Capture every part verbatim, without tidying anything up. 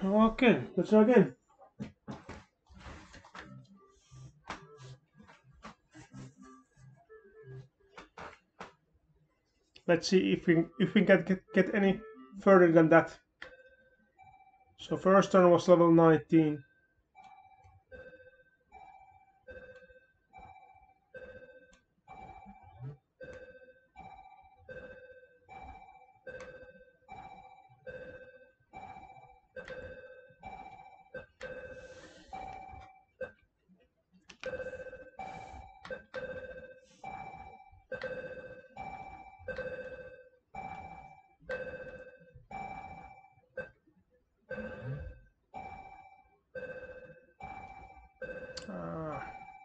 Okay, let's try again. Let's see if we if we can get, get any further than that. So first turn was level nineteen. Ah.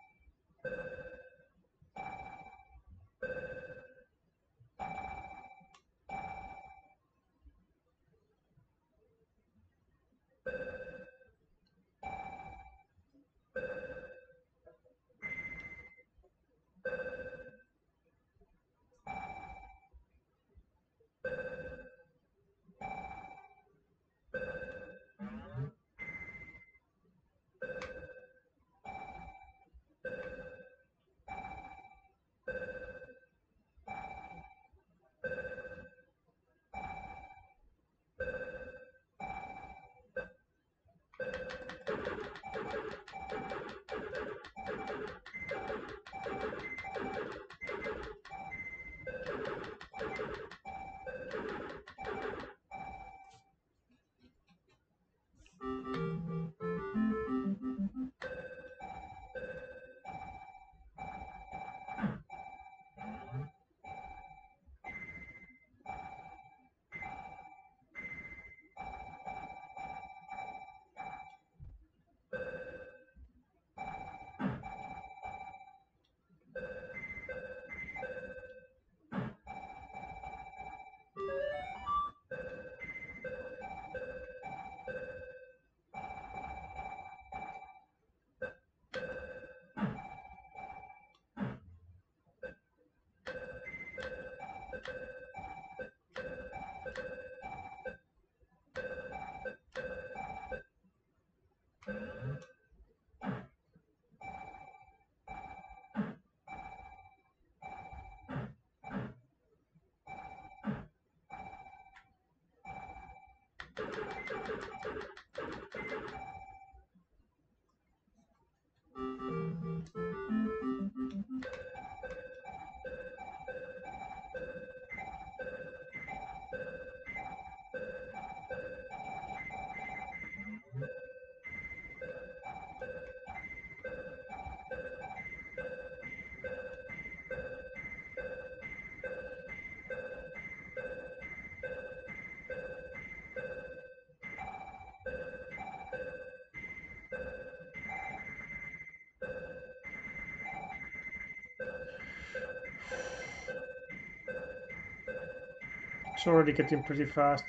It's already getting pretty fast.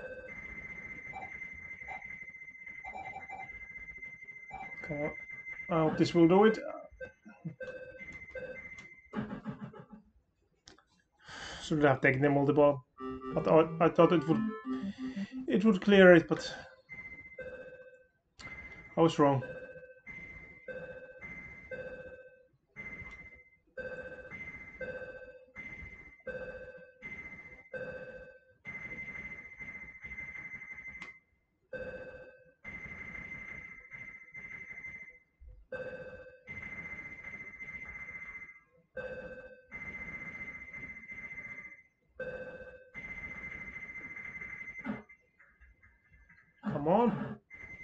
Come on. I hope this will do it. Should have taken the multiple, but I, I thought it would it would clear it, but I was wrong. Come on.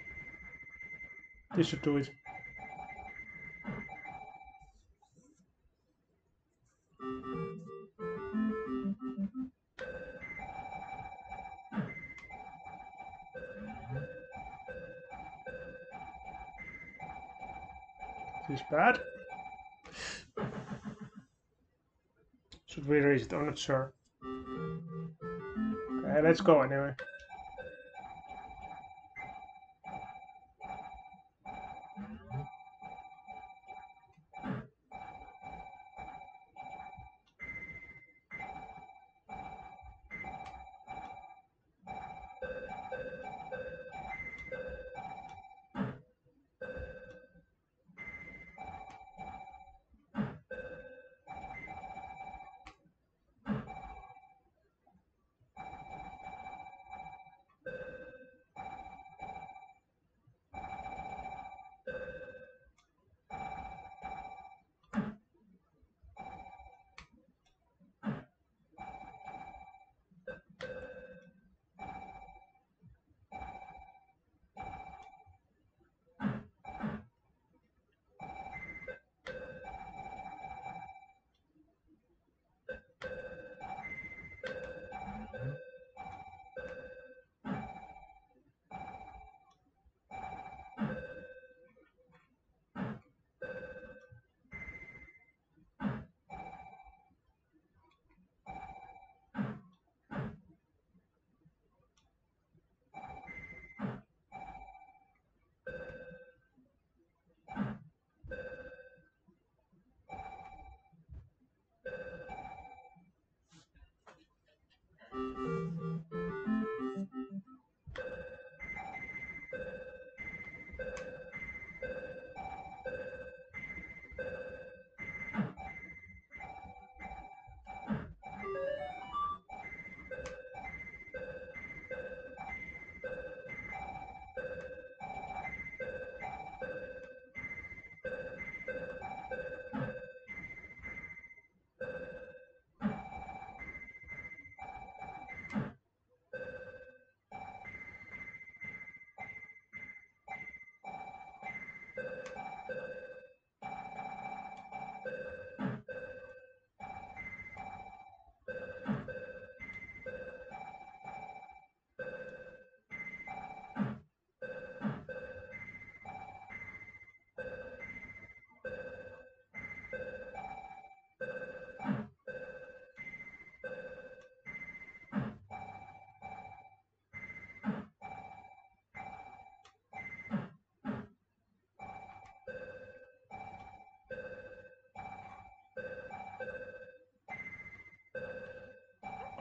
This should do it. This is bad. Should we raise it? I'm not sure. Okay, let's go anyway.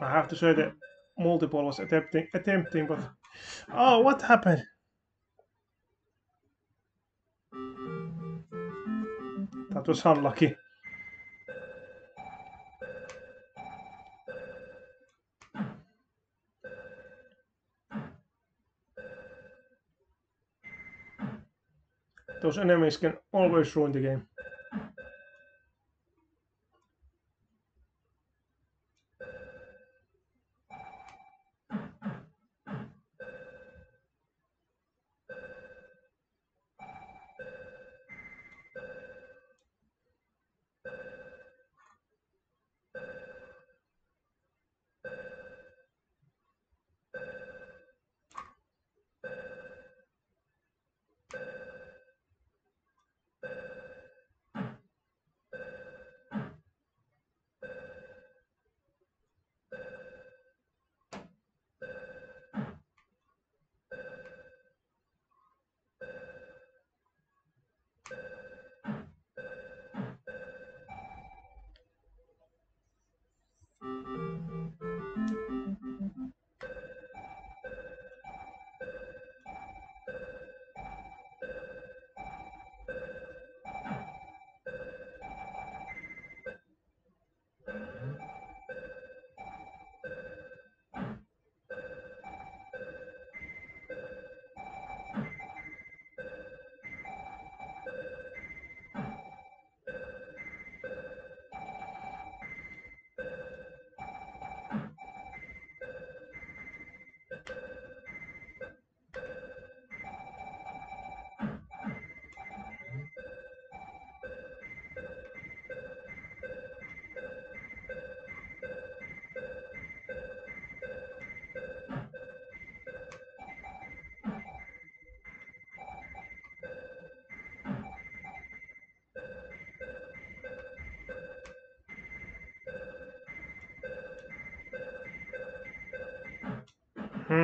I have to say that multiple was attempting, attempting, but oh, what happened? That was unlucky. Those enemies can always ruin the game. Hmm.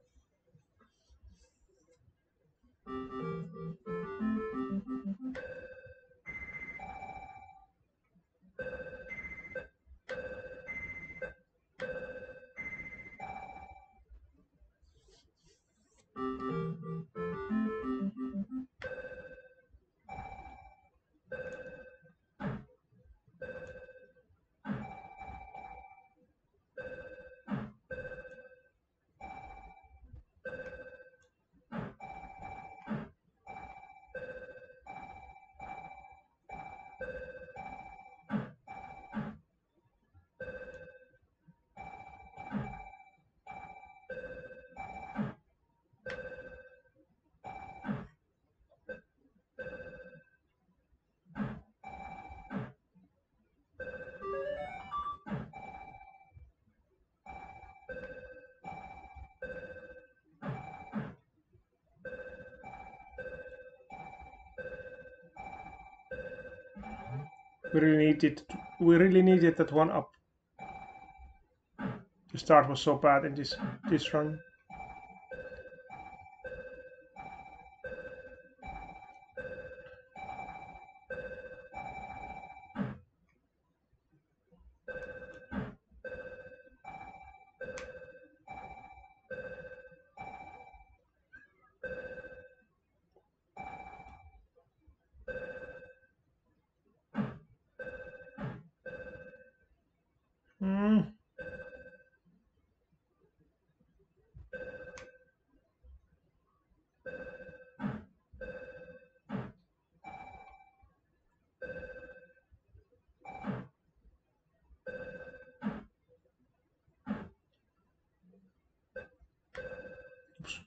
We really needed, we really needed that one up. The start was so bad in this this run. Hmm. Oops.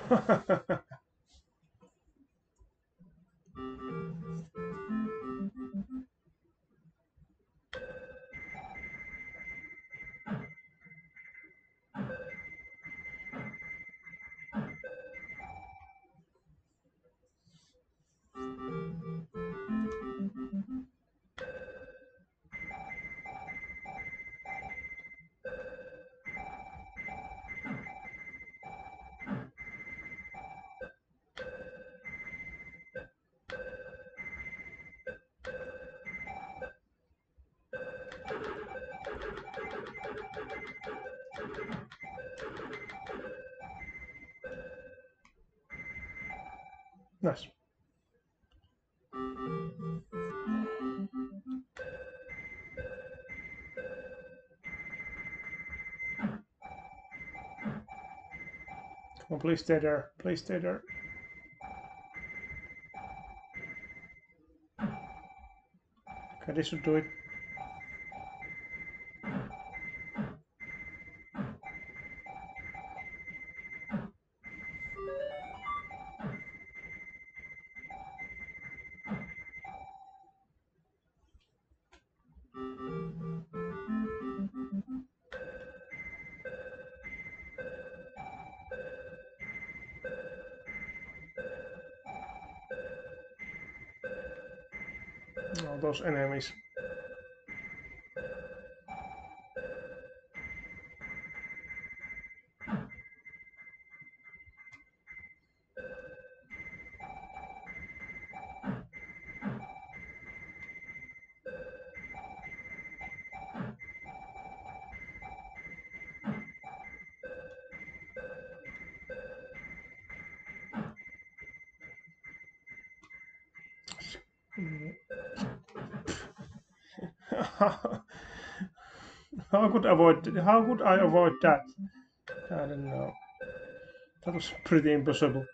Nice. Come on, please stay there. Please stay there. Okay, this should do it. Oh, those enemies. How could avoid? How could I avoid that? I don't know. That was pretty impossible.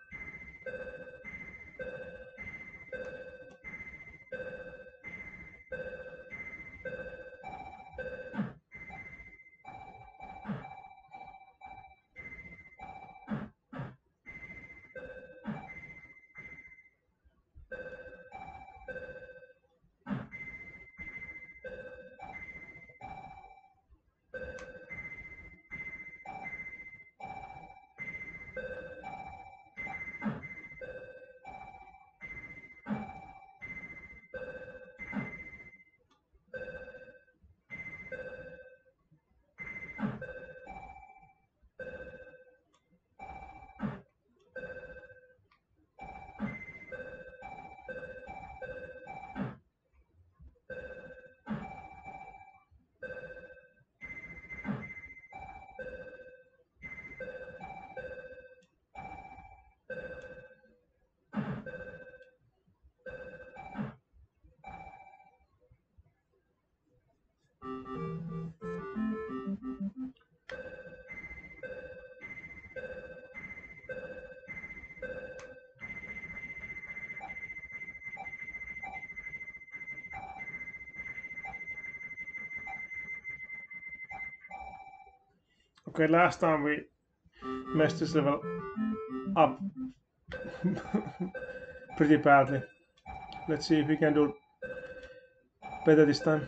Okay, last time we messed this level up pretty badly. Let's see if we can do better this time.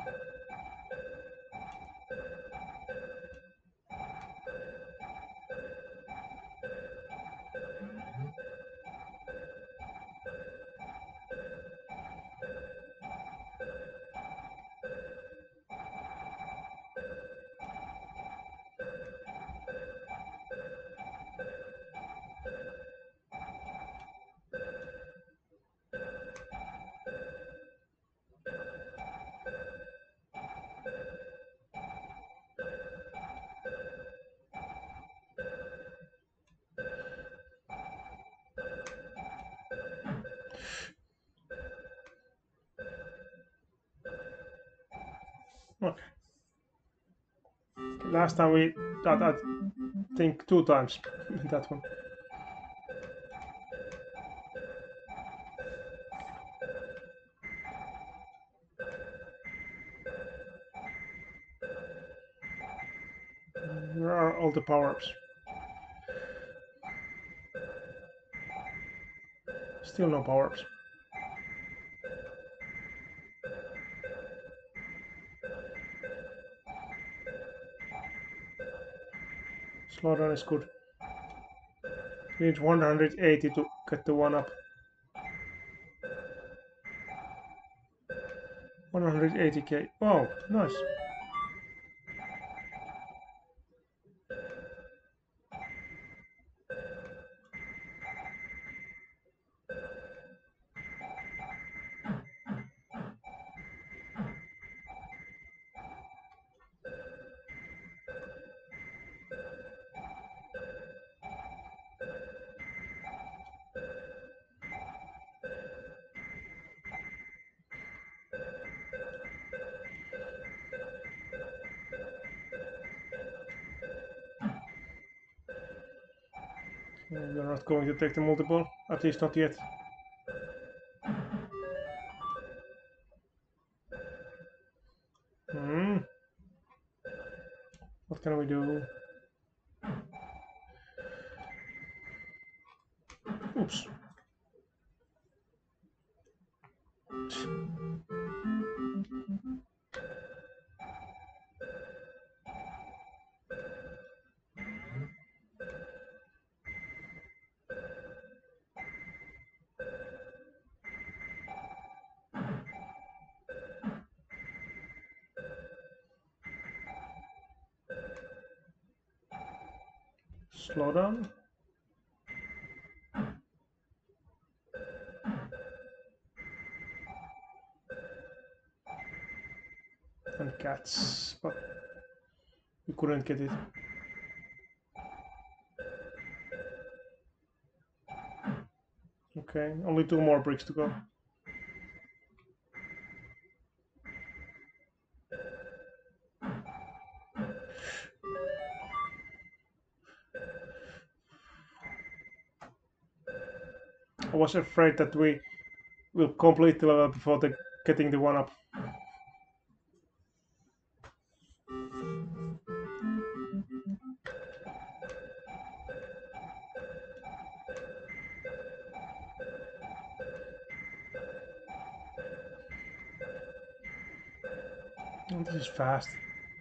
Okay. Last time we died, I think, two times that one. Where are all the power-ups? Still no power-ups. Slowdown is good. We need one hundred eighty to get the one up. one hundred eighty K. Oh, nice. We're not going to take the multiple, at least not yet. Hmm. What can we do? Oops. Slow down. And cats, but we couldn't get it. Okay, only two more bricks to go. I was afraid that we will complete the level before the getting the one up. Oh, this is fast.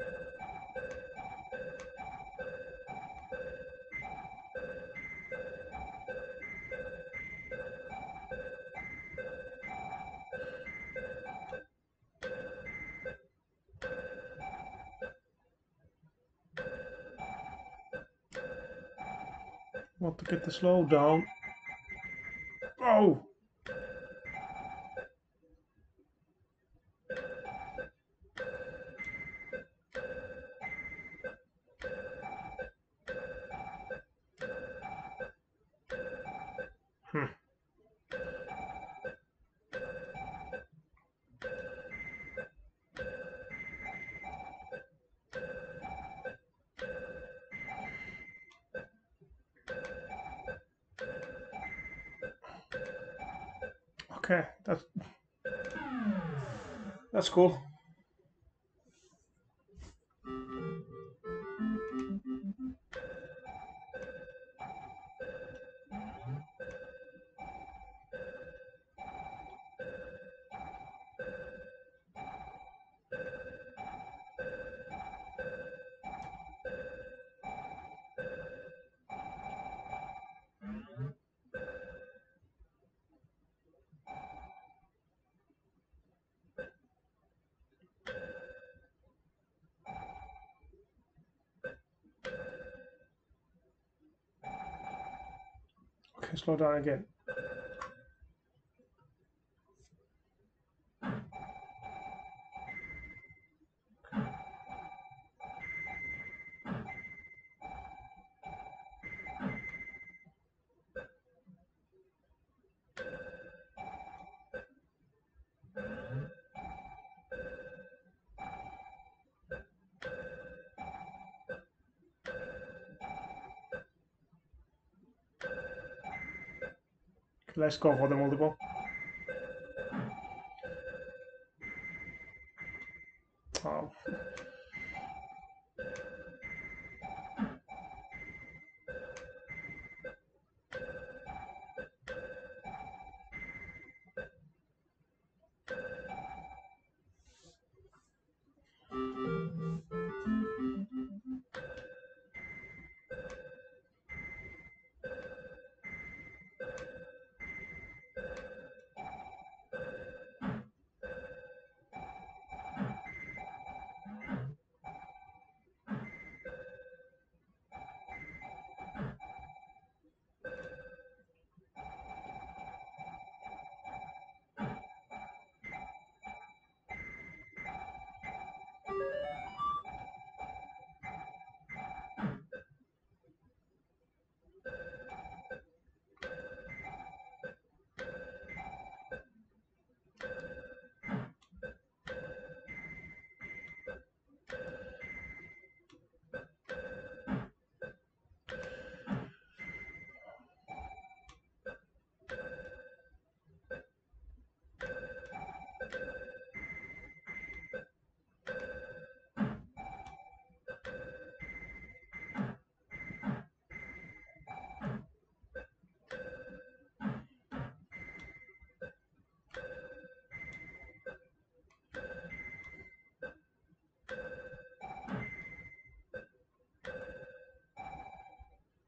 Want to get the slow down. Oh! Hmm. Okay, that's that's cool. Okay, slow down again. Let's go for the multiple. Oh.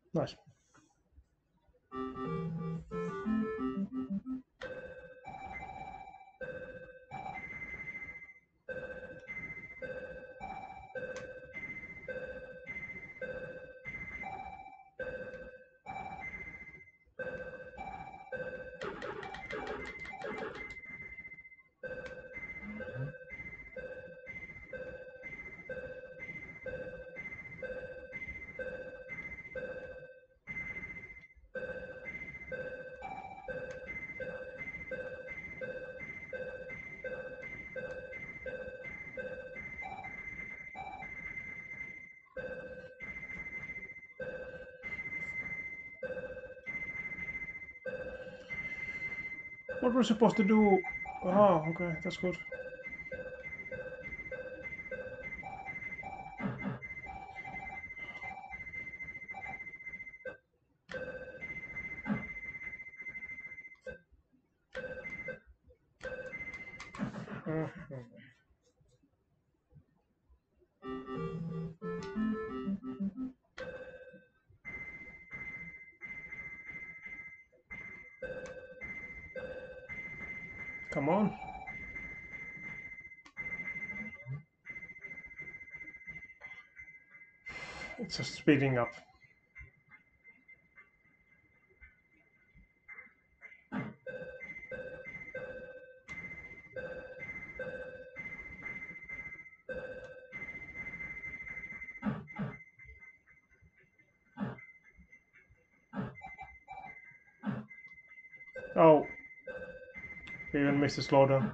Nice. What we're supposed to do? Oh, okay, that's good. Mhm. Come on. It's just speeding up. Oh, we even missed the slowdown.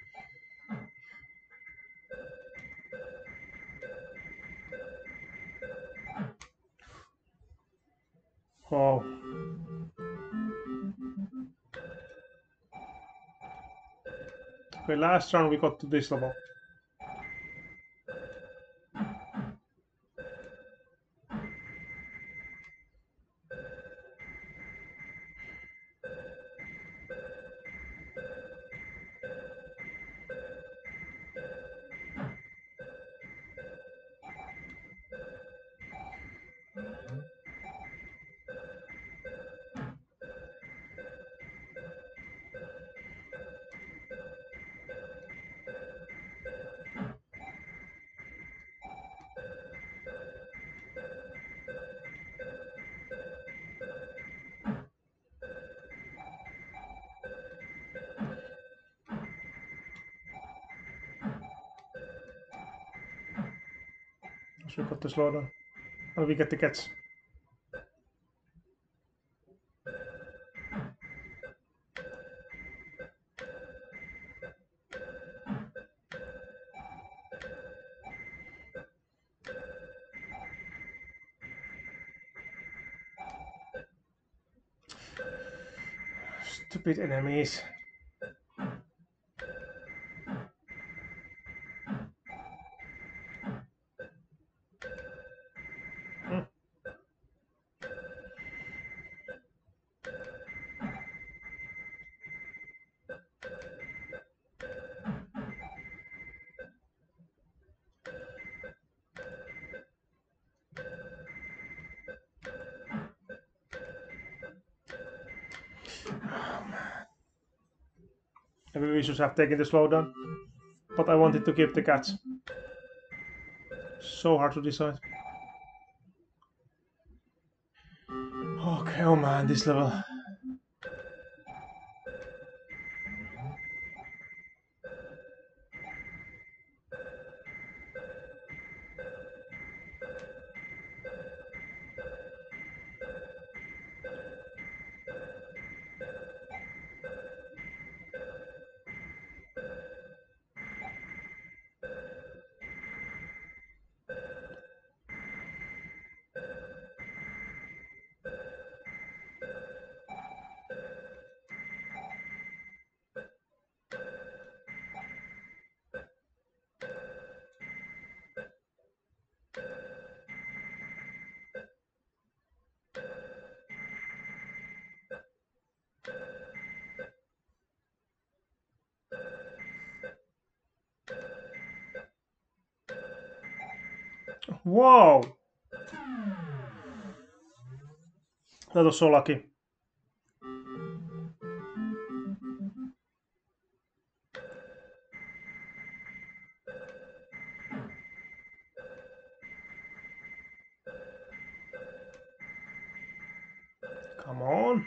Oh. Okay, last round we got to this level. So we got the slowdown. And we get the catch. Stupid enemies. Hmm. Maybe we should have taken the slowdown. But I wanted to keep the catch. So hard to decide. Okay, oh man, this level. Whoa! That was so lucky. Come on.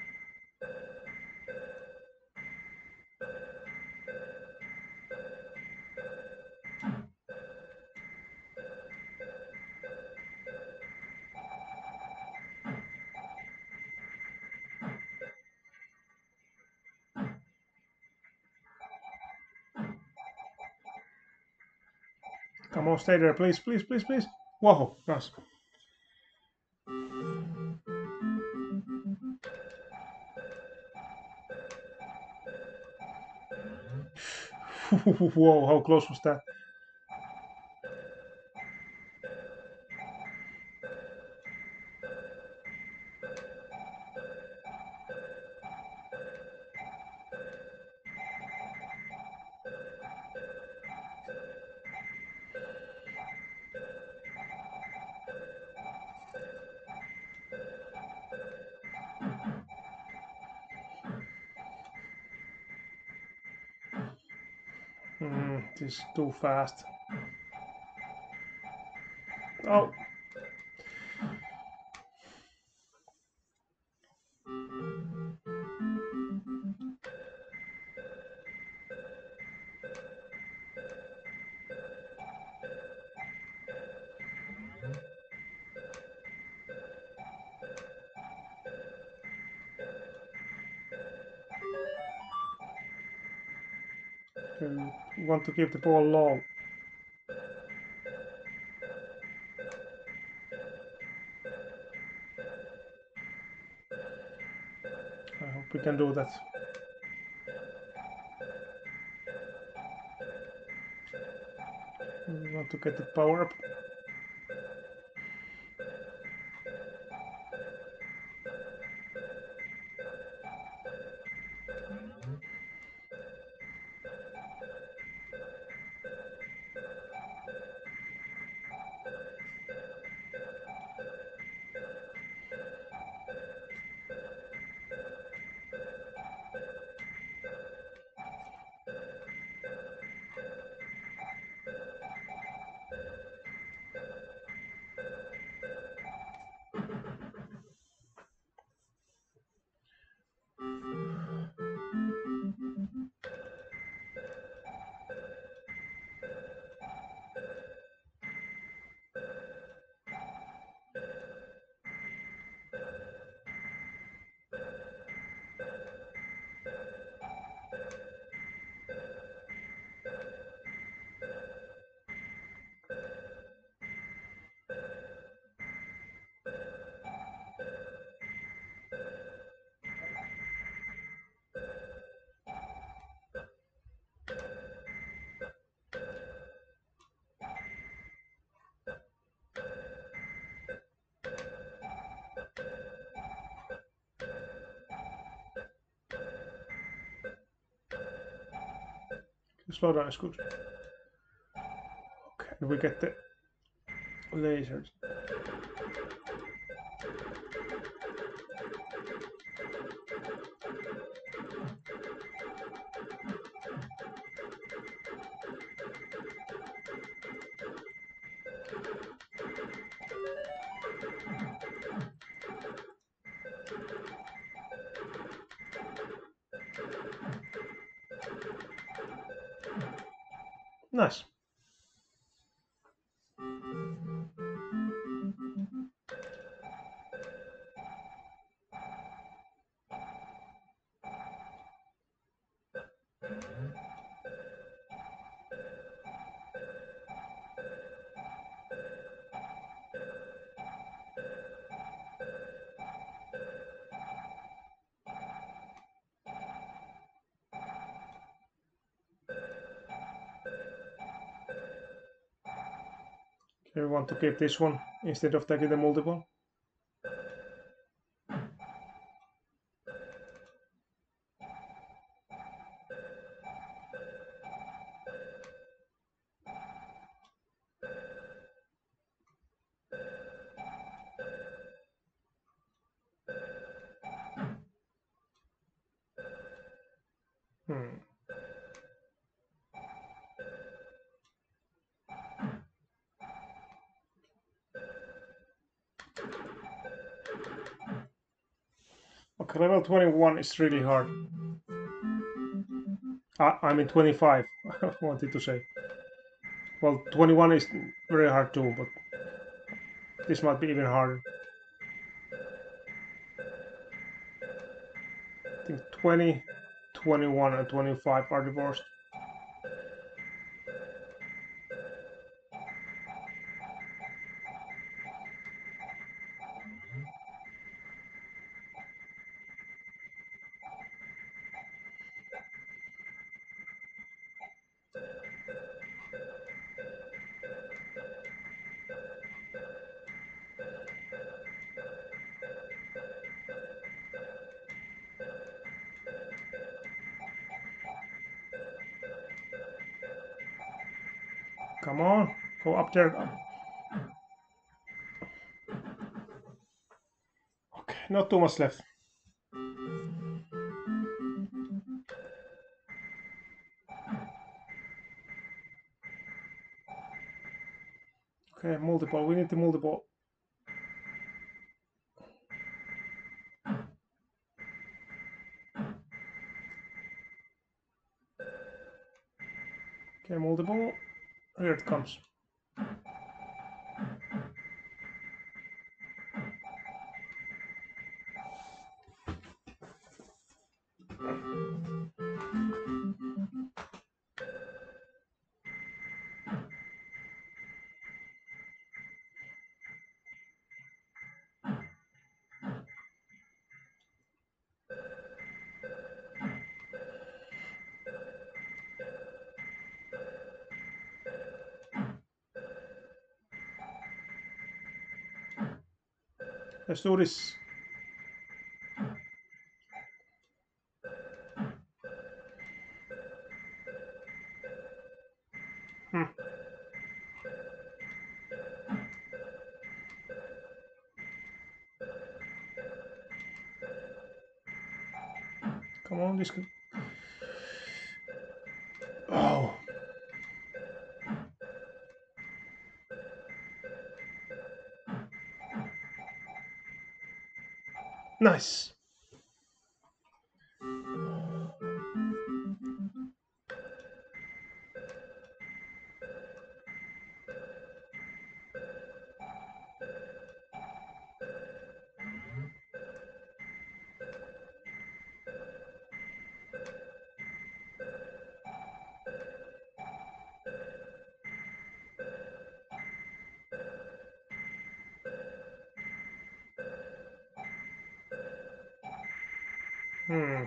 Come on, stay there, please, please, please, please. Whoa, nice. Whoa, how close was that? Mm, this is too fast. Oh. You want to keep the ball low. I hope we can do that. We want to get the power up. Slow down is good. Okay, and we get the lasers. Nice. Okay, we want to keep this one instead of taking the multiple. Okay, level twenty-one is really hard. I, I mean twenty-five, I wanted to say. Well, twenty-one is very hard too, but this might be even harder. I think twenty, twenty-one, and twenty-five are the worst. Come on, go up there. Okay, not too much left. Okay, multiple. We need the multiple. Okay, multiple. Here it comes. Let's do this. Hmm. Come on, this could... Oh. Nice. Hmm.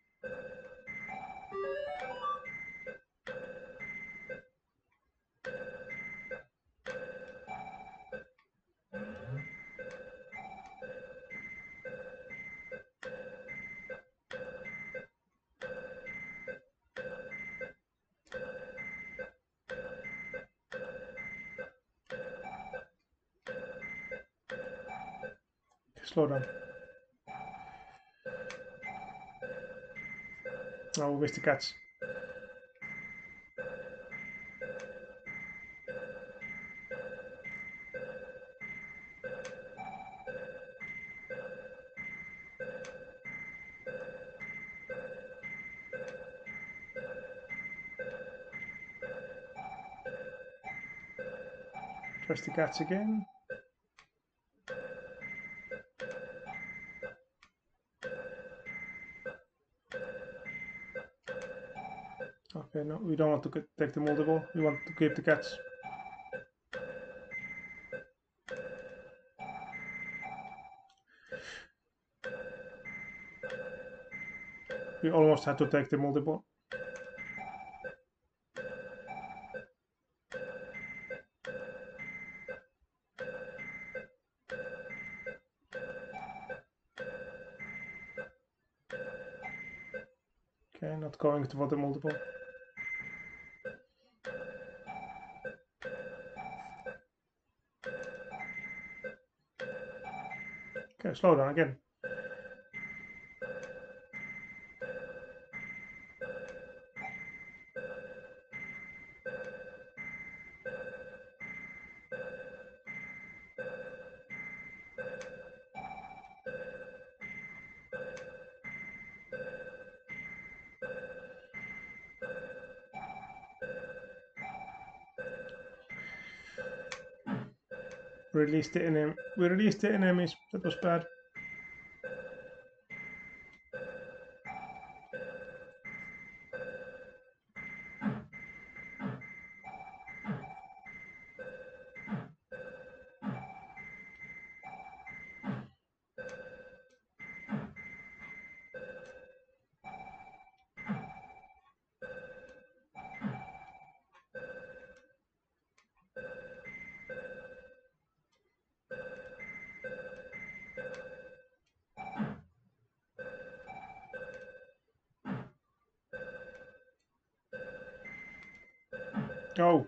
Slow down. Oh, we missed the catch. Press the catch again. Okay, no, we don't want to get, take the multiple. We want to keep the catch. We almost had to take the multiple. Okay, not going for the multiple. Okay, slow down again. Release the enemy. We released the enemies. That was bad. Oh.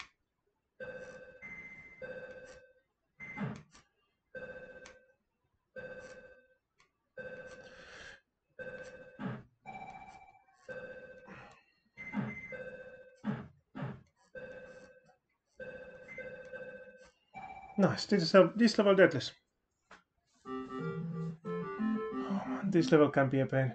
Nice. This is a, this level deadless. Oh, man, this level can be a pain.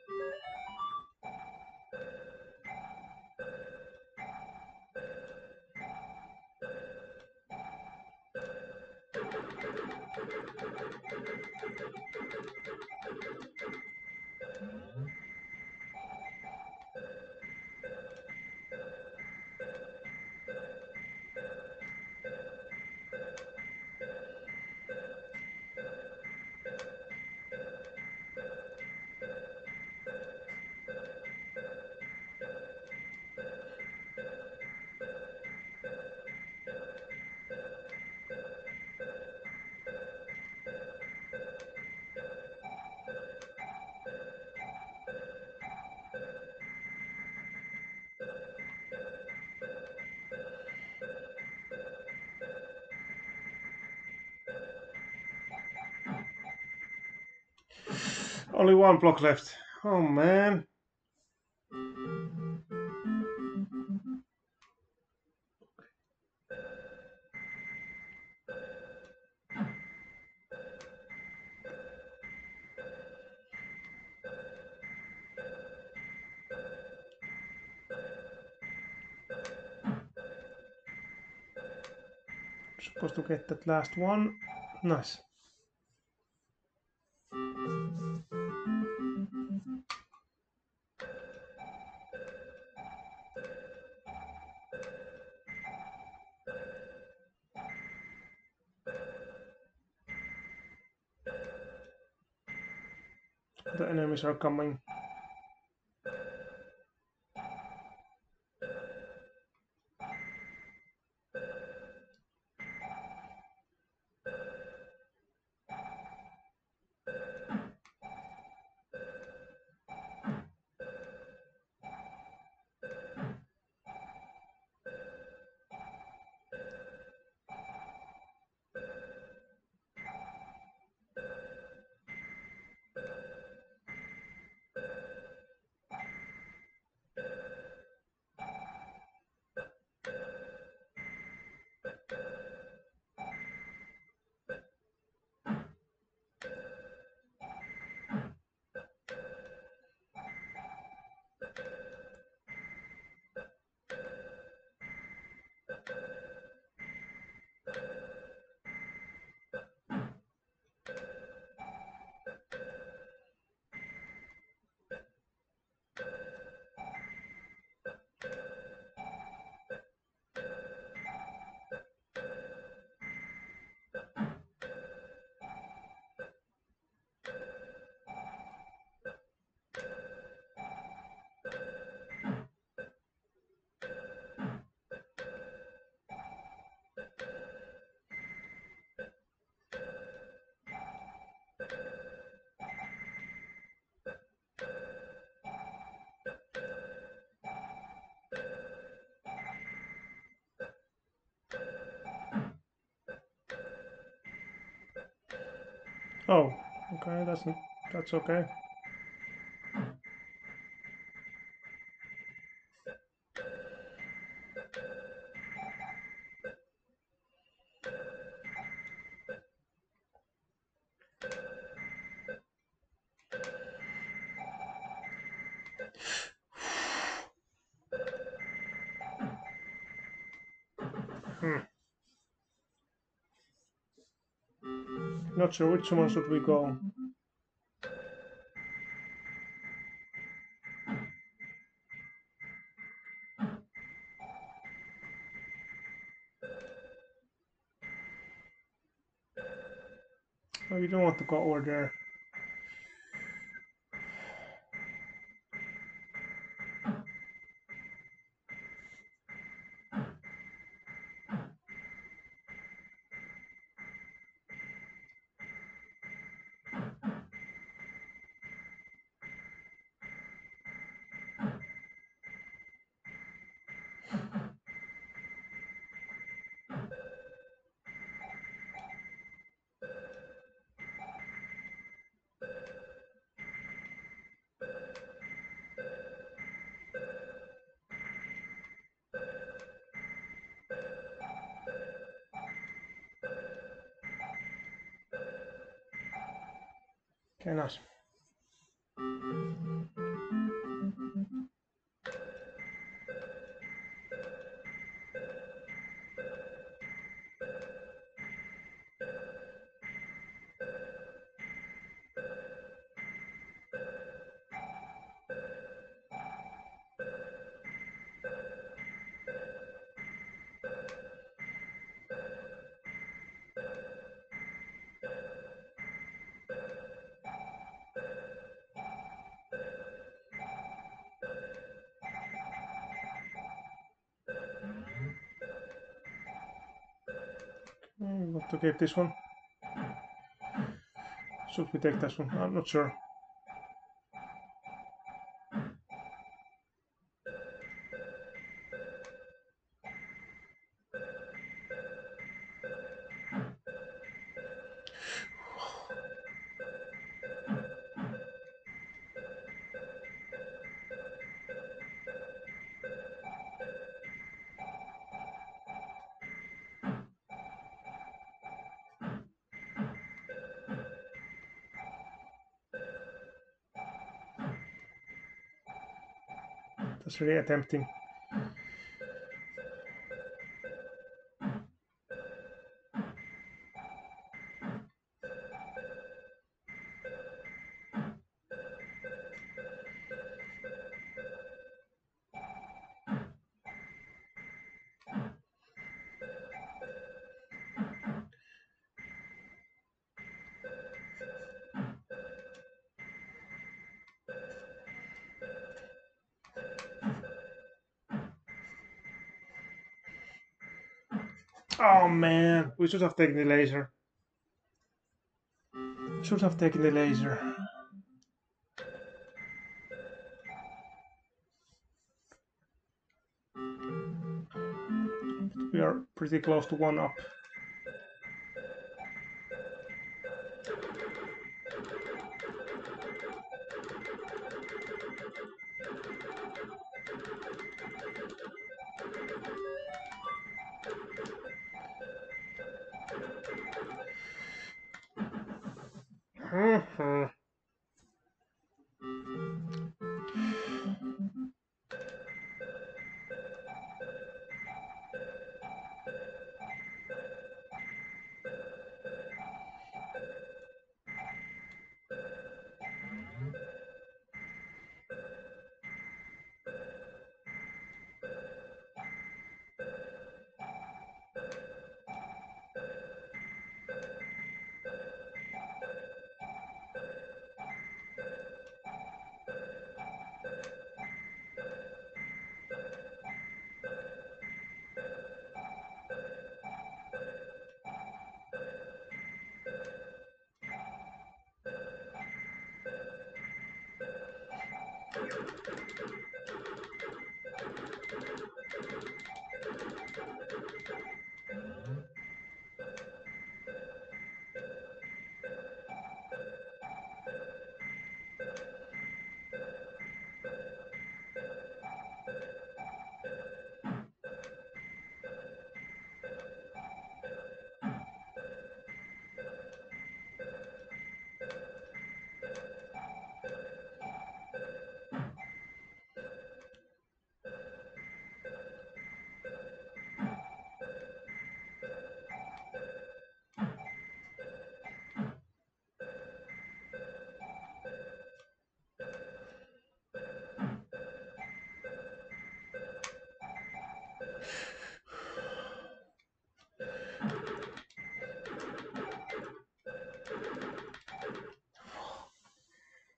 Only one block left. Oh man. Supposed to get that last one. Nice. The enemies are coming. Oh, okay, that's that's okay. Hmm. Not sure which one should we go. Oh, you don't want to go over there. Okay, nice. Hmm, want to keep this one? Should we take this one? I'm not sure. That's really tempting. Oh man, we should have taken the laser. Should have taken the laser. We are pretty close to one up. Mhm.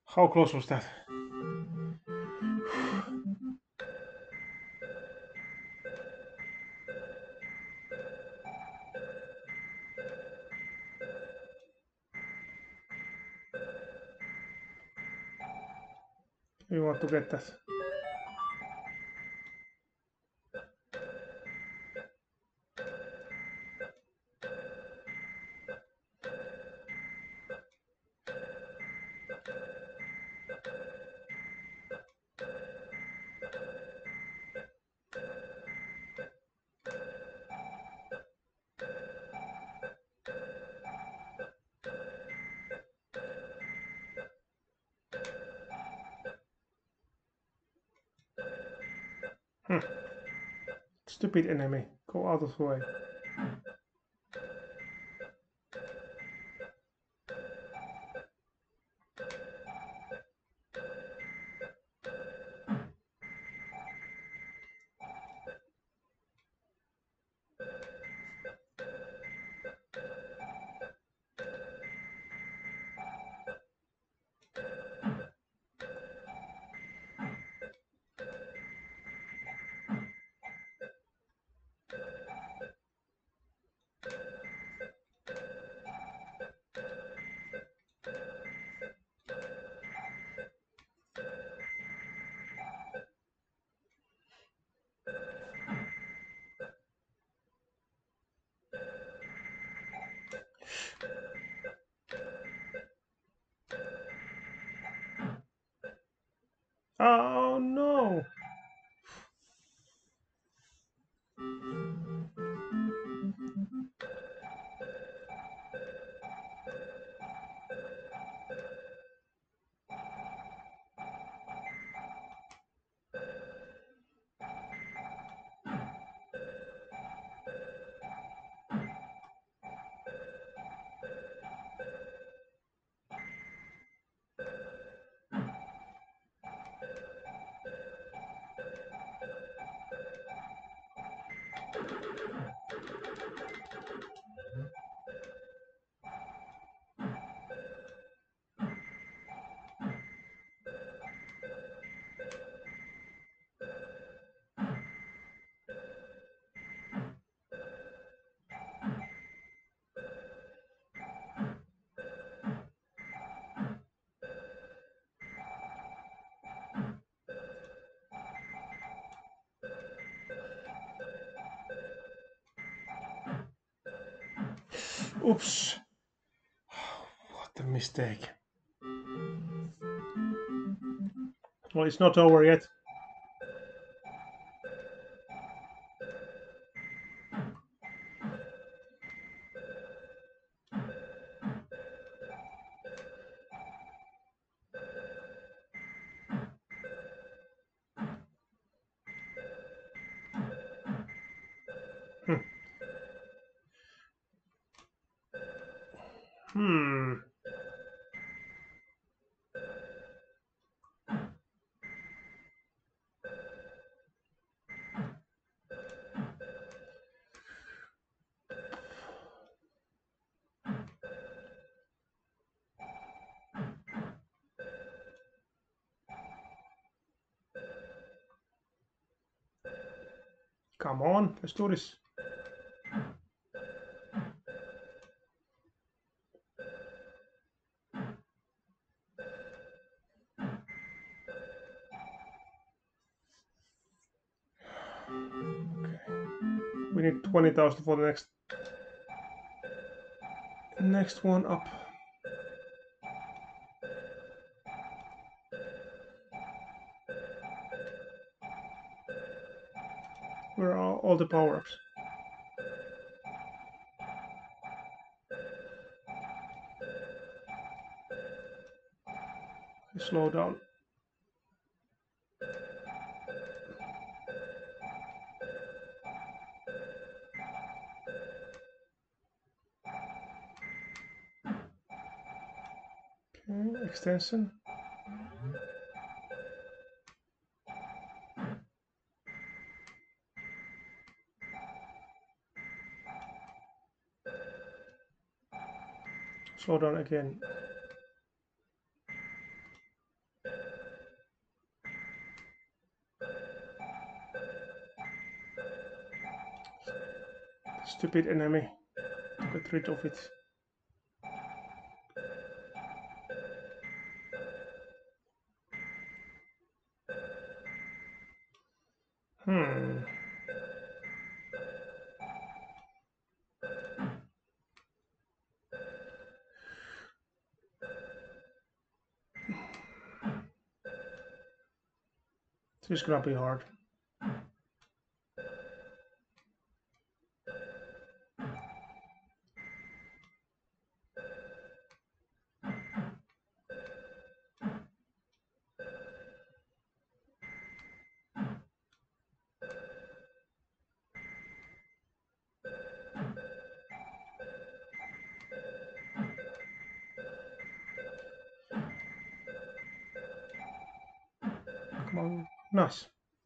How close was that? We want to get that. Hmm. Stupid enemy. Go out of the way. Oh no! Oops! What a mistake. Well, it's not over yet. Hmm. Hmm. Come on, let's do this. Okay. We need twenty thousand for the next next one up. Where are all the power-ups? Slow down. Okay, extension. Slow down again. stupid enemy to get rid of it. Hmm. This is gonna be hard. Come on, nice.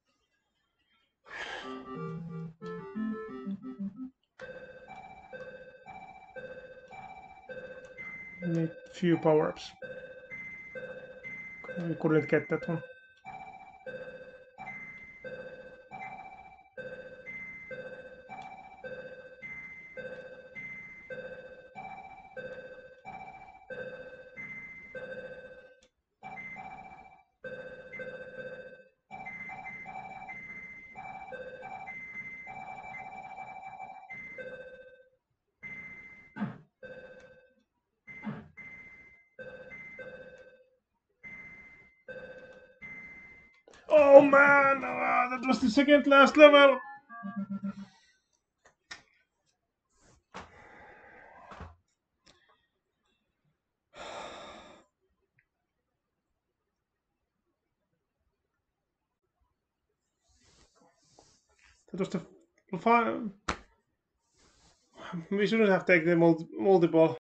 Need few power-ups. We couldn't get that one. Oh man, uh, that was the second last level. That was the final. We shouldn't have taken the multi multiple.